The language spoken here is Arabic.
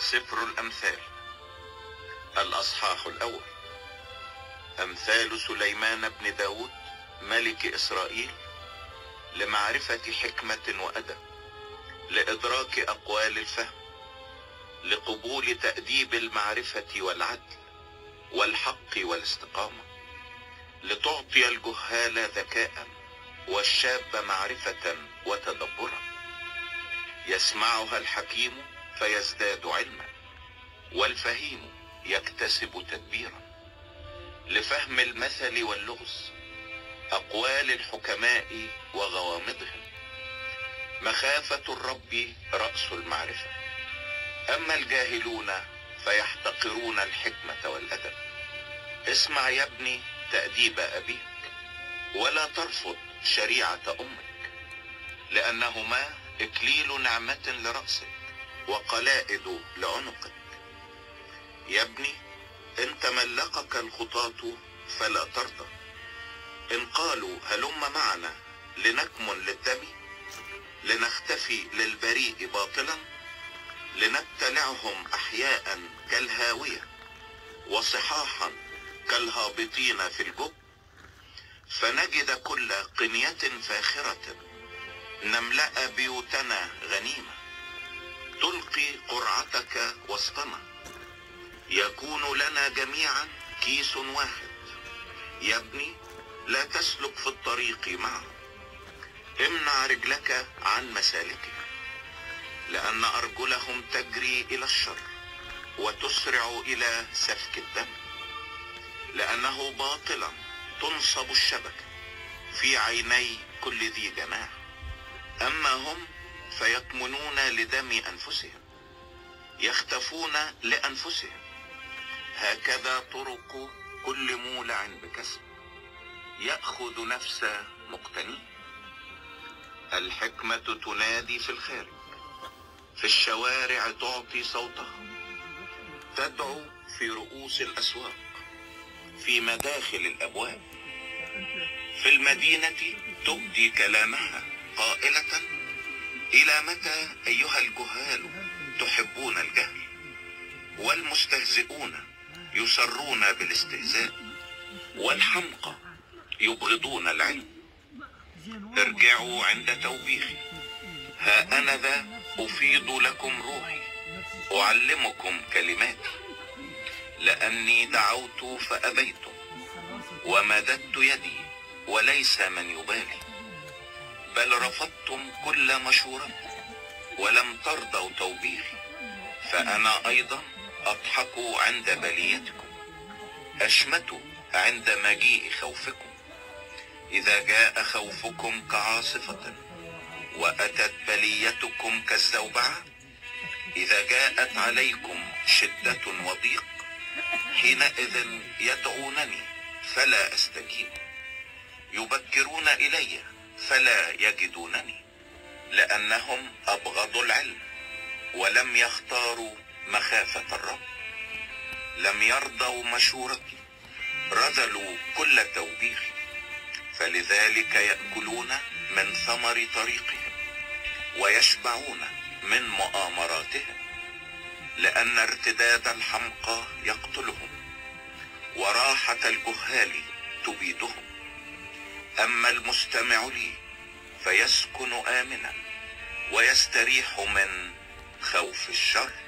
سفر الأمثال الأصحاح الأول. أمثال سليمان بن داود ملك إسرائيل، لمعرفة حكمة وأدب، لإدراك أقوال الفهم، لقبول تأديب المعرفة والعدل والحق والاستقامة، لتعطي الجهال ذكاء والشاب معرفة وتدبرا. يسمعها الحكيم فيزداد علما، والفهيم يكتسب تدبيرا. لفهم المثل واللغز، أقوال الحكماء وغوامضهم. مخافة الرب رأس المعرفة، أما الجاهلون فيحتقرون الحكمة والأدب. اسمع يا ابني تأديب أبيك، ولا ترفض شريعة أمك، لأنهما إكليل نعمة لرأسك وقلائد لعنقك. يا ابني إن تملقك الخطاة فلا ترضى، إن قالوا هلم معنا لنكمن للدم، لنختفي للبريء باطلا، لنبتلعهم أحياء كالهاوية وصحاحا كالهابطين في الجب، فنجد كل قنية فاخرة، نملأ بيوتنا غنيمة. تلقي قرعتك وسطنا، يكون لنا جميعا كيس واحد. يا ابني لا تسلك في الطريق معه، امنع رجلك عن مسالكه، لأن أرجلهم تجري إلى الشر وتسرع إلى سفك الدم. لأنه باطلا تنصب الشبكة في عيني كل ذي جناح، أما هم فيكمنون لدم أنفسهم، يختفون لأنفسهم. هكذا طرق كل مولع بكسب، يأخذ نفس مقتنيه. الحكمة تنادي في الخارج، في الشوارع تعطي صوتها، تدعو في رؤوس الأسواق، في مداخل الأبواب. في المدينة تبدي كلامها قائلة: إلى متى أيها الجهال تحبون الجهل؟ والمستهزئون يسرون بالاستهزاء، والحمقى يبغضون العلم. ارجعوا عند توبيخي، ها أنا ذا أفيض لكم روحي، أعلمكم كلماتي. لأني دعوت فأبيتم، ومددت يدي وليس من يبالي، بل رفضتم كل مشورتي ولم ترضوا توبيخي. فأنا أيضا أضحك عند بليتكم، أشمت عند مجيء خوفكم. إذا جاء خوفكم كعاصفة، وأتت بليتكم كالزوبعة، إذا جاءت عليكم شدة وضيق، حينئذ يدعونني فلا أستجيب، يبكرون إلي فلا يجدونني. لأنهم أبغضوا العلم ولم يختاروا مخافة الرب، لم يرضوا مشورتي، رذلوا كل توبيخي. فلذلك يأكلون من ثمر طريقهم، ويشبعون من مؤامراتهم. لأن ارتداد الحمقى يقتلهم، وراحة الجهال تبيدهم. أما المستمع لي فيسكن آمنا، ويستريح من خوف الشر.